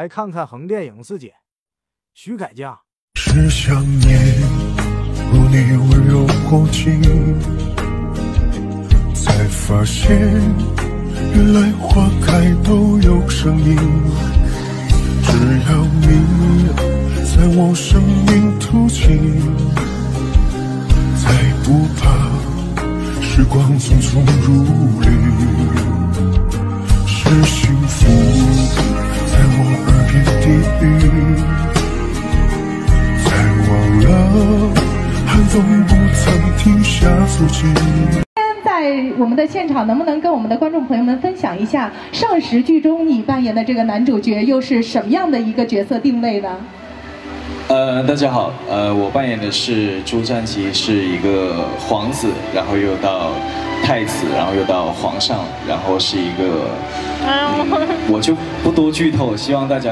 来看看横店影视姐徐凯家。 是想念，如你温柔过境，才发现原来花开都有声音。只要你在我生命途径，再不怕时光匆匆如旅。是幸福在我耳边低语，才忘了寒风不曾停下足迹。 在我们的现场，能不能跟我们的观众朋友们分享一下上10剧中你扮演的这个男主角又是什么样的一个角色定位呢？ 大家好，我扮演的是朱瞻基，是一个皇子，然后又到太子，然后又到皇上，然后是一个，我就不多剧透，希望大家。